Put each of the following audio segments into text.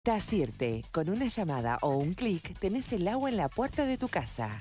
Tacirte, con una llamada o un clic tenés el agua en la puerta de tu casa.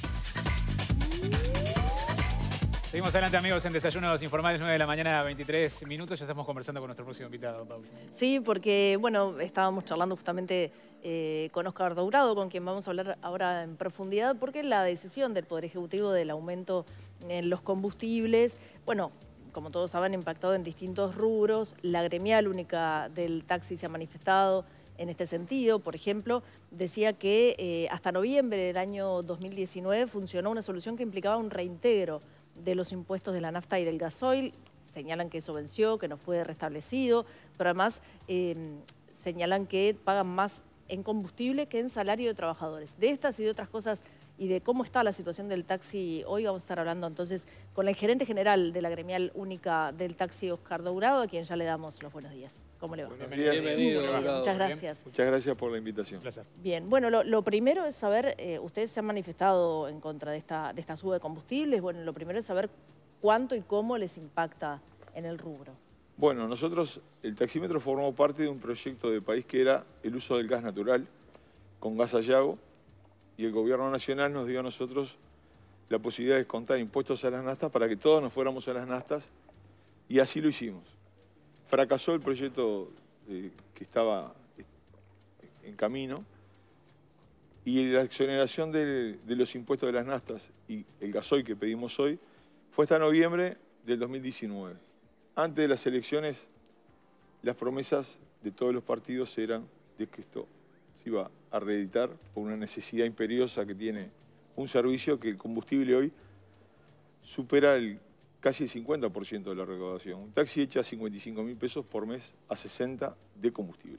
Seguimos adelante, amigos, en Desayunos Informales, 9 de la mañana, 23 minutos. Ya estamos conversando con nuestro próximo invitado, Paula. Sí, porque, bueno, estábamos charlando justamente con Óscar Dourado, con quien vamos a hablar ahora en profundidad, porque la decisión del Poder Ejecutivo del aumento en los combustibles, bueno, como todos saben, ha impactado en distintos rubros. La gremial única del taxi se ha manifestado en este sentido. Por ejemplo, decía que hasta noviembre del año 2019 funcionó una solución que implicaba un reintegro de los impuestos de la nafta y del gasoil. Señalan que eso venció, que no fue restablecido, pero además señalan que pagan más en combustible que en salario de trabajadores. De estas y de otras cosas y de cómo está la situación del taxi hoy vamos a estar hablando entonces con el gerente general de la gremial única del taxi, Óscar Dourado, a quien ya le damos los buenos días. ¿Cómo le va? Buenos días. Bienvenido, Dourado. Muchas gracias. Muchas gracias por la invitación. Un placer. Bien, bueno, lo primero es saber, ustedes se han manifestado en contra de esta suba de combustibles. Bueno, lo primero es saber cuánto y cómo les impacta en el rubro. Bueno, nosotros, el taxímetro formó parte de un proyecto de país que era el uso del gas natural con gas Sayago, y el gobierno nacional nos dio a nosotros la posibilidad de descontar impuestos a las naftas para que todos nos fuéramos a las naftas, y así lo hicimos. Fracasó el proyecto que estaba en camino, y la exoneración de los impuestos de las naftas y el gasoil que pedimos hoy fue hasta noviembre del 2019. Antes de las elecciones, las promesas de todos los partidos eran de que esto se iba a reeditar por una necesidad imperiosa que tiene un servicio que el combustible hoy supera casi el 50% de la recaudación. Un taxi echa 55.000 pesos por mes a 60 de combustible.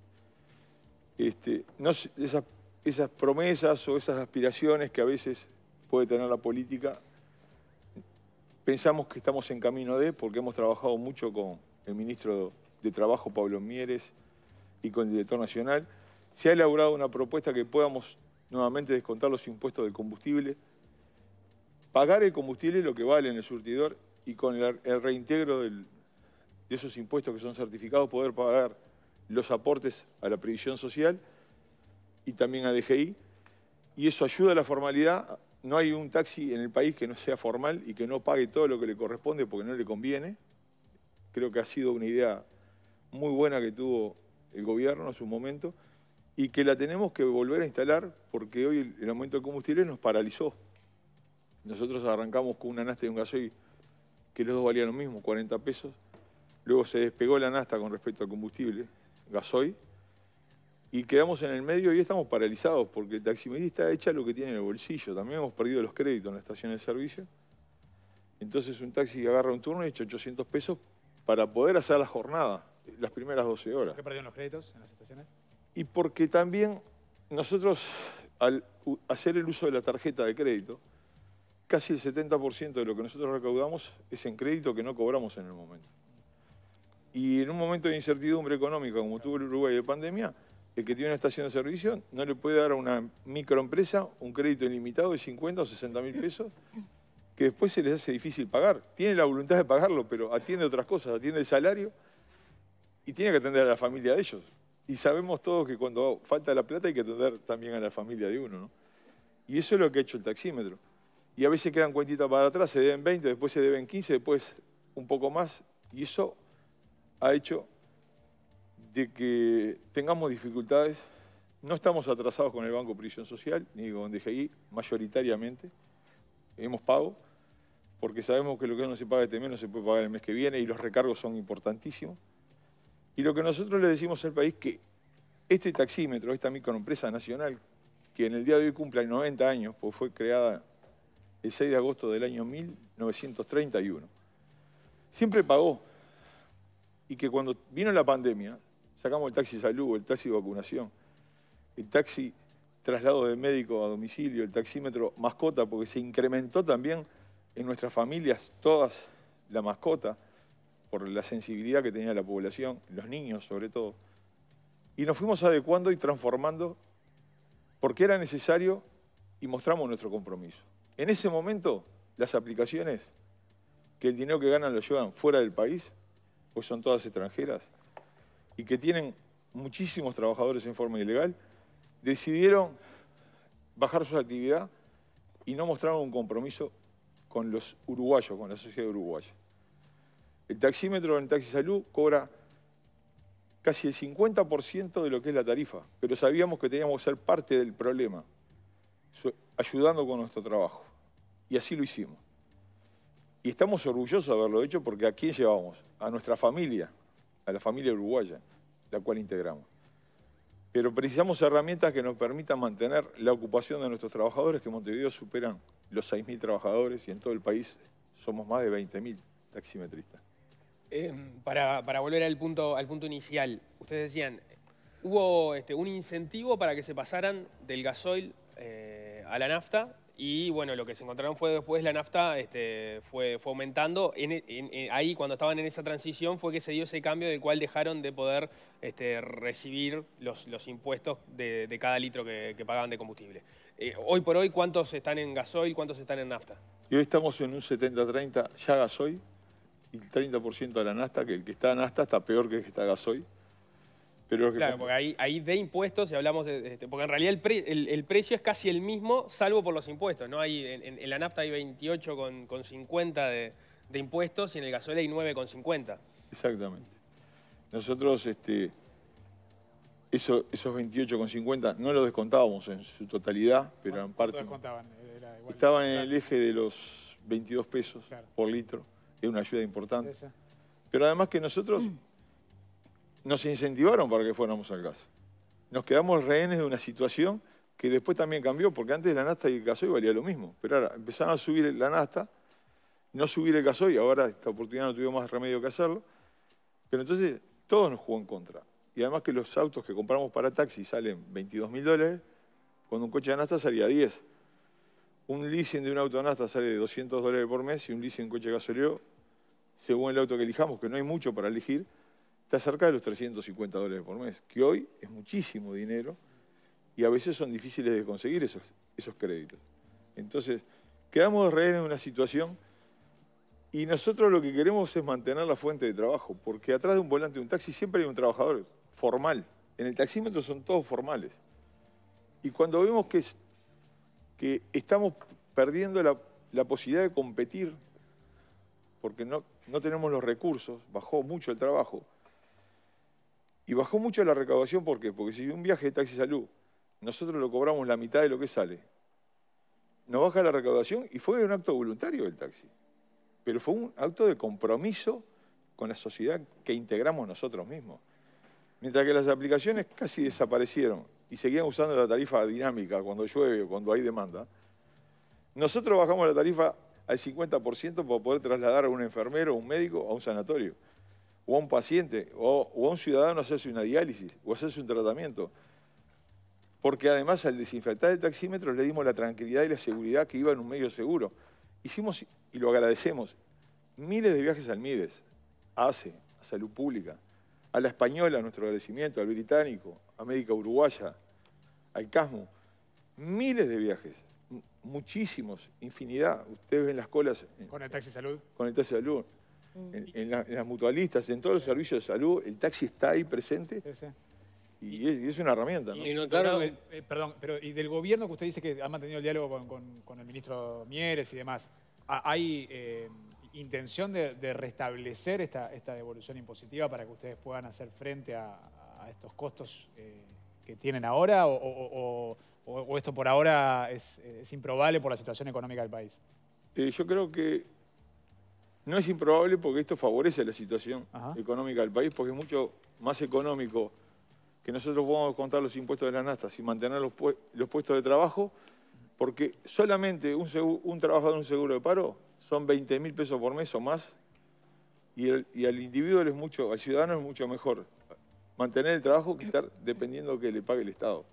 Esas promesas o esas aspiraciones que a veces puede tener la política, pensamos que estamos en camino porque hemos trabajado mucho con el ministro de Trabajo, Pablo Mieres, y con el director nacional. Se ha elaborado una propuesta que podamos nuevamente descontar los impuestos del combustible, pagar el combustible lo que vale en el surtidor, y con el reintegro de esos impuestos que son certificados, poder pagar los aportes a la previsión social y también a DGI. Y eso ayuda a la formalidad. No hay un taxi en el país que no sea formal y que no pague todo lo que le corresponde porque no le conviene. Creo que ha sido una idea muy buena que tuvo el gobierno en su momento y que la tenemos que volver a instalar porque hoy el aumento de combustible nos paralizó. Nosotros arrancamos con una nafta y un gasoil que los dos valían lo mismo, 40 pesos. Luego se despegó la nafta con respecto al combustible, gasoil, y quedamos en el medio y estamos paralizados porque el taximetrista echa lo que tiene en el bolsillo. También hemos perdido los créditos en la estación de servicio. Entonces un taxi agarra un turno y echa 800 pesos para poder hacer la jornada, las primeras 12 horas. ¿Por qué perdieron los créditos en las estaciones? Y porque también nosotros, al hacer el uso de la tarjeta de crédito, casi el 70% de lo que nosotros recaudamos es en crédito que no cobramos en el momento. Y en un momento de incertidumbre económica como tuvo el Uruguay de pandemia, el que tiene una estación de servicio no le puede dar a una microempresa un crédito ilimitado de 50 o 60.000 pesos que después se les hace difícil pagar. Tiene la voluntad de pagarlo, pero atiende otras cosas, atiende el salario y tiene que atender a la familia de ellos. Y sabemos todos que cuando falta la plata hay que atender también a la familia de uno, ¿no? Y eso es lo que ha hecho el taxímetro. Y a veces quedan cuentitas para atrás, se deben 20, después se deben 15, después un poco más. Y eso ha hecho de que tengamos dificultades. No estamos atrasados con el Banco Previsión Social, ni con DGI, mayoritariamente. Hemos pago, porque sabemos que lo que no se paga este mes no se puede pagar el mes que viene y los recargos son importantísimos. Y lo que nosotros le decimos al país que este taxímetro, esta microempresa nacional, que en el día de hoy cumple 90 años, pues fue creada el 6 de agosto del año 1931, siempre pagó. Y que cuando vino la pandemia, sacamos el taxi salud, el taxi vacunación, el taxi traslado de médico a domicilio, el taxímetro mascota, porque se incrementó también en nuestras familias todas la mascota, por la sensibilidad que tenía la población, los niños sobre todo. Y nos fuimos adecuando y transformando porque era necesario y mostramos nuestro compromiso. En ese momento, las aplicaciones, que el dinero que ganan lo llevan fuera del país, pues son todas extranjeras, y que tienen muchísimos trabajadores en forma ilegal, decidieron bajar su actividad y no mostraron un compromiso con los uruguayos, con la sociedad uruguaya. El taxímetro en Taxi Salud cobra casi el 50% de lo que es la tarifa, pero sabíamos que teníamos que ser parte del problema, ayudando con nuestro trabajo. Y así lo hicimos. Y estamos orgullosos de haberlo hecho porque ¿a quién llevamos? A nuestra familia, a la familia uruguaya, la cual integramos. Pero precisamos herramientas que nos permitan mantener la ocupación de nuestros trabajadores, que en Montevideo superan los 6.000 trabajadores y en todo el país somos más de 20.000 taximetristas. Para volver al punto inicial, ustedes decían, hubo un incentivo para que se pasaran del gasoil a la nafta y bueno, lo que se encontraron fue después la nafta fue aumentando. Ahí cuando estaban en esa transición fue que se dio ese cambio del cual dejaron de poder recibir los impuestos de cada litro que pagaban de combustible. Hoy por hoy, ¿cuántos están en gasoil, cuántos están en nafta? Y hoy estamos en un 70-30 ya gasoil y el 30% de la nafta, que el que está en nafta está peor que el que está gasoil. Pero claro, porque ahí de impuestos, si hablamos porque en realidad el precio es casi el mismo, salvo por los impuestos, ¿no? En la nafta hay 28,50 de impuestos y en el gasoil hay 9,50. Exactamente. Nosotros esos 28,50 no los descontábamos en su totalidad, pero en parte descontaban? Estaban en el eje de los 22 pesos por litro. Es una ayuda importante. Sí, sí. Pero además que nosotros nos incentivaron para que fuéramos al gas. Nos quedamos rehenes de una situación que después también cambió, porque antes la nafta y el gasoil valía lo mismo. Pero ahora empezaron a subir la nafta, no subir el gasoil, ahora esta oportunidad no tuvimos más remedio que hacerlo. Pero entonces todo nos jugó en contra. Y además que los autos que compramos para taxi salen $22.000, cuando un coche de nafta salía 10. Un leasing de un auto de nafta sale de $200 por mes y un leasing de un coche de gasoleo, según el auto que elijamos, que no hay mucho para elegir, está cerca de los $350 por mes, que hoy es muchísimo dinero y a veces son difíciles de conseguir esos créditos. Entonces, quedamos rehenes en una situación y nosotros lo que queremos es mantener la fuente de trabajo, porque atrás de un volante de un taxi siempre hay un trabajador formal. En el taxímetro son todos formales. Y cuando vemos que estamos perdiendo la posibilidad de competir, porque no tenemos los recursos, bajó mucho el trabajo. Y bajó mucho la recaudación, ¿por qué? Porque si un viaje de Taxi Salud, nosotros lo cobramos la mitad de lo que sale, nos baja la recaudación y fue un acto voluntario del taxi. Pero fue un acto de compromiso con la sociedad que integramos nosotros mismos. Mientras que las aplicaciones casi desaparecieron y seguían usando la tarifa dinámica cuando llueve o cuando hay demanda, nosotros bajamos la tarifa al 50% para poder trasladar a un enfermero, a un médico, a un sanatorio, o a un paciente, o a un ciudadano a hacerse una diálisis, o a hacerse un tratamiento. Porque además al desinfectar el taxímetro le dimos la tranquilidad y la seguridad que iba en un medio seguro. Hicimos, y lo agradecemos, miles de viajes al Mides, a ACE, a Salud Pública, a la Española, nuestro agradecimiento, al Británico, a Médica Uruguaya, al CASMU. Miles de viajes, muchísimos, infinidad. Ustedes ven las colas. ¿Con el Taxi Salud? Con el Taxi Salud. En las mutualistas, en todos los servicios de salud, el taxi está ahí presente. Sí, sí. Y es una herramienta, ¿no? Y notaron, perdón, pero y del gobierno que usted dice que ha mantenido el diálogo con el ministro Mieres y demás, ¿hay intención de restablecer esta devolución impositiva para que ustedes puedan hacer frente a estos costos que tienen ahora? ¿O esto por ahora es improbable por la situación económica del país? Yo creo que no es improbable porque esto favorece la situación económica del país, porque es mucho más económico que nosotros podamos contar los impuestos de las naftas y mantener los puestos de trabajo, porque solamente un trabajador de un seguro de paro son 20.000 pesos por mes o más, y al individuo al ciudadano es mucho mejor mantener el trabajo que estar dependiendo que le pague el Estado.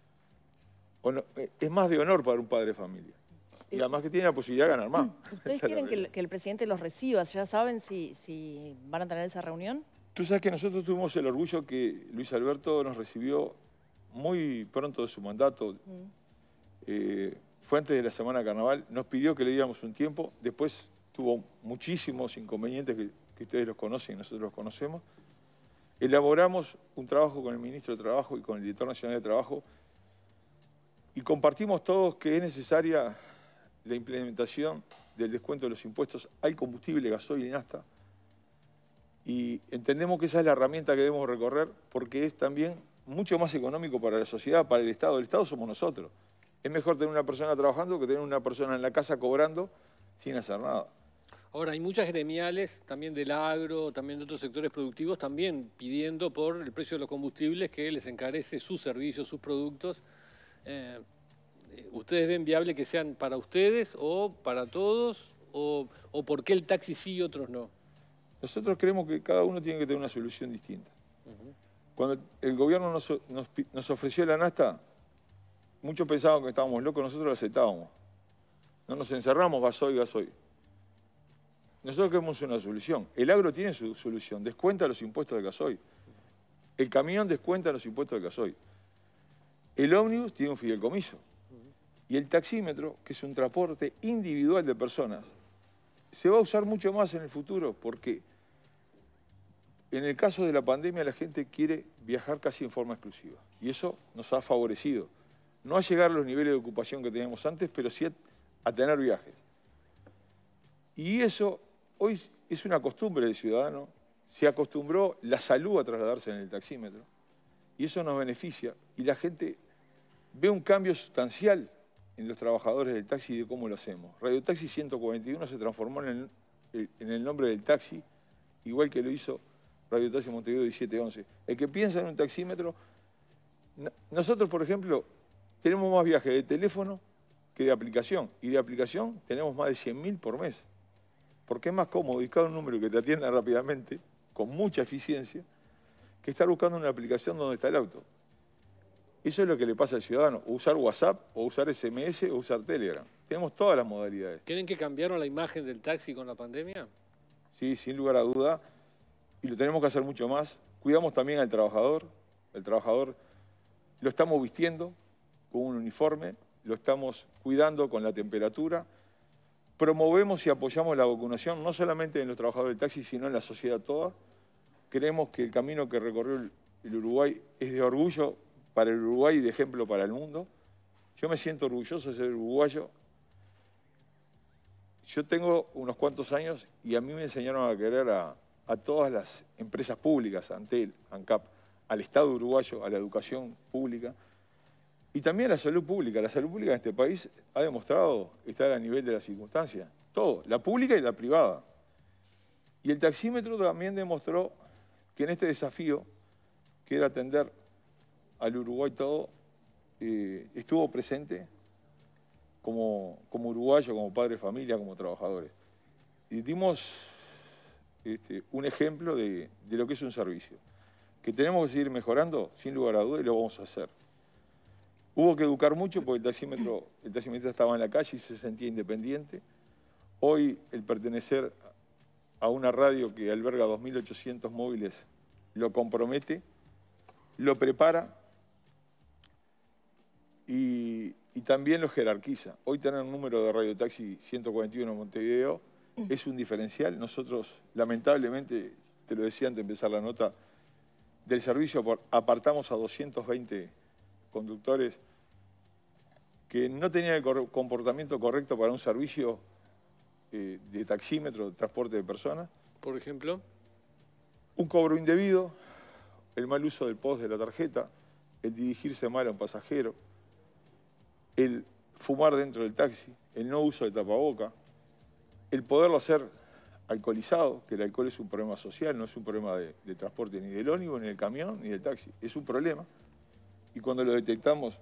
Es más de honor para un padre de familia. Y además que tiene la posibilidad de ganar más. ¿Ustedes quieren que el presidente los reciba? ¿Ya saben si van a tener esa reunión? Tú sabes que nosotros tuvimos el orgullo que Luis Alberto nos recibió muy pronto de su mandato. Fue antes de la Semana de Carnaval. Nos pidió que le diéramos un tiempo. Después tuvo muchísimos inconvenientes que ustedes los conocen y nosotros los conocemos. elaboramos un trabajo con el Ministro de Trabajo y con el Director Nacional de Trabajo y compartimos todos que es necesaria la implementación del descuento de los impuestos al combustible, gasoil y nafta. Y entendemos que esa es la herramienta que debemos recorrer porque es también mucho más económico para la sociedad, para el Estado. El Estado somos nosotros. Es mejor tener una persona trabajando que tener una persona en la casa cobrando sin hacer nada. Ahora, hay muchas gremiales, también del agro, también de otros sectores productivos, también pidiendo por el precio de los combustibles que les encarece sus servicios, sus productos. ¿Ustedes ven viable que sean para ustedes o para todos? ¿O por qué el taxi sí y otros no? Nosotros creemos que cada uno tiene que tener una solución distinta. Cuando el gobierno nos ofreció la nafta, muchos pensaban que estábamos locos, nosotros lo aceptábamos. No nos encerramos, gasoil. Nosotros queremos una solución. El agro tiene su solución, descuenta los impuestos del gasoil. El camión descuenta los impuestos del gasoil. El ómnibus tiene un fideicomiso. Y el taxímetro, que es un transporte individual de personas, se va a usar mucho más en el futuro porque en el caso de la pandemia la gente quiere viajar casi en forma exclusiva. Y eso nos ha favorecido. No a llegar a los niveles de ocupación que teníamos antes, pero sí a tener viajes. Y eso hoy es una costumbre del ciudadano. Se acostumbró la salud a trasladarse en el taxímetro. Y eso nos beneficia. Y la gente ve un cambio sustancial en los trabajadores del taxi y de cómo lo hacemos. Radio Taxi 141 se transformó en el nombre del taxi, igual que lo hizo Radio Taxi Montevideo 1711. El que piensa en un taxímetro, nosotros, por ejemplo, tenemos más viajes de teléfono que de aplicación. Y de aplicación tenemos más de 100.000 por mes. Porque es más cómodo buscar un número que te atienda rápidamente, con mucha eficiencia, que estar buscando una aplicación donde está el auto. Eso es lo que le pasa al ciudadano. O usar WhatsApp, o usar SMS, o usar Telegram. Tenemos todas las modalidades. ¿Creen que cambiaron la imagen del taxi con la pandemia? Sí, sin lugar a duda. Y lo tenemos que hacer mucho más. Cuidamos también al trabajador. El trabajador lo estamos vistiendo con un uniforme, lo estamos cuidando con la temperatura. Promovemos y apoyamos la vacunación, no solamente en los trabajadores del taxi, sino en la sociedad toda. Creemos que el camino que recorrió el Uruguay es de orgullo para el Uruguay y de ejemplo para el mundo. Yo me siento orgulloso de ser uruguayo. Yo tengo unos cuantos años y a mí me enseñaron a querer a todas las empresas públicas, Antel, ANCAP, al Estado uruguayo, a la educación pública y también a la salud pública. La salud pública en este país ha demostrado estar a nivel de las circunstancias. Todo, la pública y la privada. Y el taxímetro también demostró que en este desafío, que era atender al Uruguay todo, estuvo presente como uruguayo, como padre de familia, como trabajadores. Y dimos un ejemplo de lo que es un servicio. Que tenemos que seguir mejorando, sin lugar a dudas, y lo vamos a hacer. Hubo que educar mucho porque el taxímetro estaba en la calle y se sentía independiente. Hoy el pertenecer a una radio que alberga 2.800 móviles lo compromete, lo prepara y también lo jerarquiza. Hoy tener un número de Radio Taxi 141 en Montevideo es un diferencial. Nosotros, lamentablemente, te lo decía antes de empezar la nota, del servicio apartamos a 220 conductores que no tenían el comportamiento correcto para un servicio de taxímetro, de transporte de personas. Por ejemplo, un cobro indebido, el mal uso del POS de la tarjeta, el dirigirse mal a un pasajero, el fumar dentro del taxi, el no uso de tapaboca, el poderlo hacer alcoholizado, que el alcohol es un problema social, no es un problema de transporte ni del ómnibus, ni del camión, ni del taxi. Es un problema. Y cuando lo detectamos,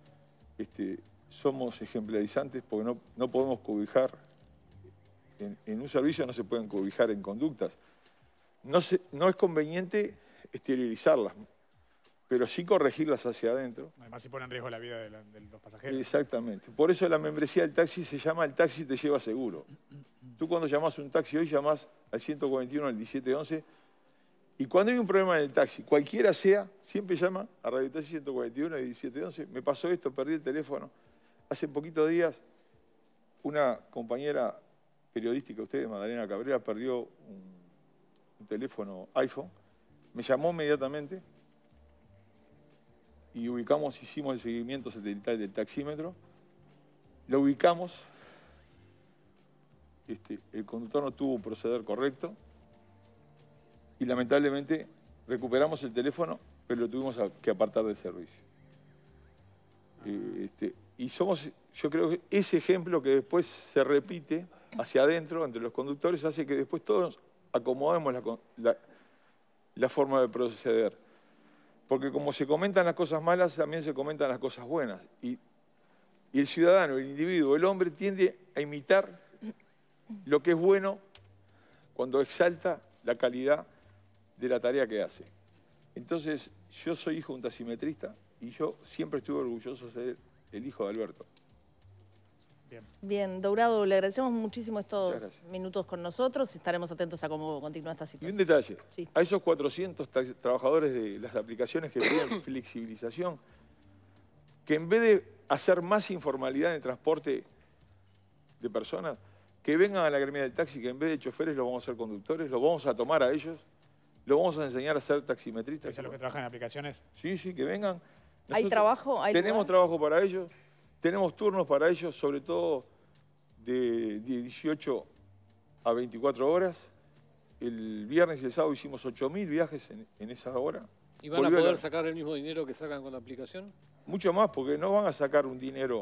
somos ejemplarizantes porque no podemos cobijar, en un servicio no se pueden cobijar en conductas. No es conveniente exteriorizarlas, pero sí corregirlas hacia adentro. Además, si pone en riesgo la vida de los pasajeros. Exactamente. Por eso la membresía del taxi se llama El Taxi Te Lleva Seguro. Tú cuando llamás un taxi hoy, llamás al 141, al 1711, y cuando hay un problema en el taxi, cualquiera sea, siempre llama a Radio Taxi 141 y 1711. Me pasó esto, perdí el teléfono. Hace poquitos días, una compañera periodística, usted, Magdalena Cabrera, perdió un teléfono iPhone. me llamó inmediatamente y hicimos el seguimiento satelital del taxímetro, lo ubicamos, el conductor no tuvo un proceder correcto y lamentablemente recuperamos el teléfono, pero lo tuvimos que apartar del servicio. Y yo creo que ese ejemplo que después se repite hacia adentro entre los conductores hace que después todos acomodemos la forma de proceder. Porque como se comentan las cosas malas, también se comentan las cosas buenas. Y el ciudadano, el individuo, el hombre tiende a imitar lo que es bueno cuando exalta la calidad de la tarea que hace. Entonces, yo soy hijo de un taximetrista y yo siempre estuve orgulloso de ser el hijo de Alberto. Bien, Dourado, le agradecemos muchísimo estos minutos con nosotros y estaremos atentos a cómo continúa esta situación. Y un detalle, sí. A esos 400 trabajadores de las aplicaciones que piden flexibilización, que en vez de hacer más informalidad en el transporte de personas, que vengan a la gremia del taxi, que en vez de choferes lo vamos a hacer conductores, lo vamos a tomar a ellos, lo vamos a enseñar a ser taximetristas. ¿Es a los que trabajan en aplicaciones? Sí, que vengan. Nosotros ¿Hay trabajo? tenemos trabajo para ellos, tenemos turnos para ellos, sobre todo de 18 a 24 horas. El viernes y el sábado hicimos 8.000 viajes en esa hora. ¿Y van a poder sacar el mismo dinero que sacan con la aplicación? Mucho más, porque no van a sacar un dinero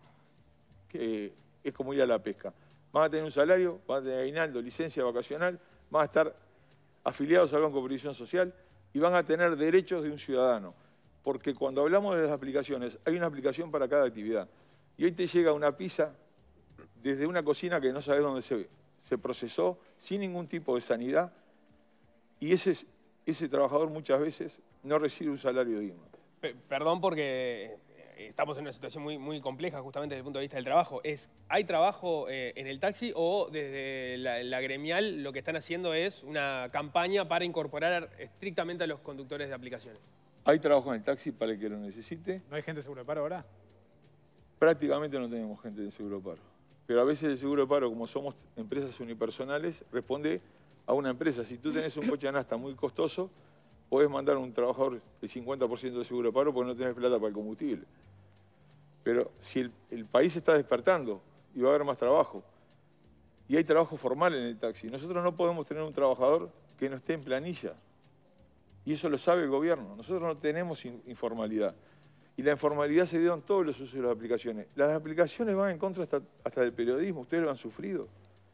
que es como ir a la pesca. Van a tener un salario, van a tener aguinaldo, licencia vacacional, van a estar afiliados al Banco de Previsión Social y van a tener derechos de un ciudadano. Porque cuando hablamos de las aplicaciones, hay una aplicación para cada actividad. Y hoy te llega una pizza desde una cocina que no sabes dónde se procesó, sin ningún tipo de sanidad, y ese trabajador muchas veces no recibe un salario digno. Perdón porque estamos en una situación muy compleja justamente desde el punto de vista del trabajo. ¿Hay trabajo en el taxi o desde la gremial lo que están haciendo es una campaña para incorporar estrictamente a los conductores de aplicaciones? Hay trabajo en el taxi para el que lo necesite. ¿No hay gente de seguro de paro ahora? Prácticamente no tenemos gente de seguro de paro. Pero a veces el seguro de paro, como somos empresas unipersonales, responde a una empresa. Si tú tenés un coche de nafta muy costoso, podés mandar a un trabajador el 50% de seguro de paro porque no tenés plata para el combustible. Pero si el país está despertando y va a haber más trabajo, y hay trabajo formal en el taxi, nosotros no podemos tener un trabajador que no esté en planilla. Y eso lo sabe el gobierno. Nosotros no tenemos informalidad. Y la informalidad se dio en todos los usos de las aplicaciones. Las aplicaciones van en contra hasta del periodismo. Ustedes lo han sufrido.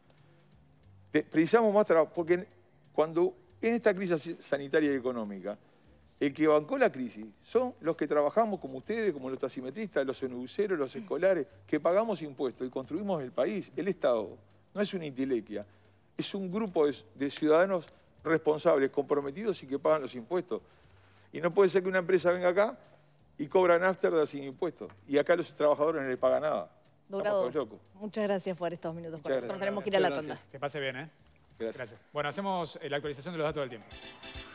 Precisamos más trabajo. Porque cuando en esta crisis sanitaria y económica, el que bancó la crisis son los que trabajamos como ustedes, como los taximetristas, los onubuceros, los escolares, que pagamos impuestos y construimos el país. El Estado no es una intelequia. Es un grupo de ciudadanos responsables, comprometidos y que pagan los impuestos. Y no puede ser que una empresa venga acá y cobran after sin impuestos. Y acá los trabajadores no les pagan nada. Dourado, muchas gracias por estos minutos. Nosotros tenemos que ir a la tanda. Que pase bien, ¿eh? Gracias. Bueno, hacemos la actualización de los datos del tiempo.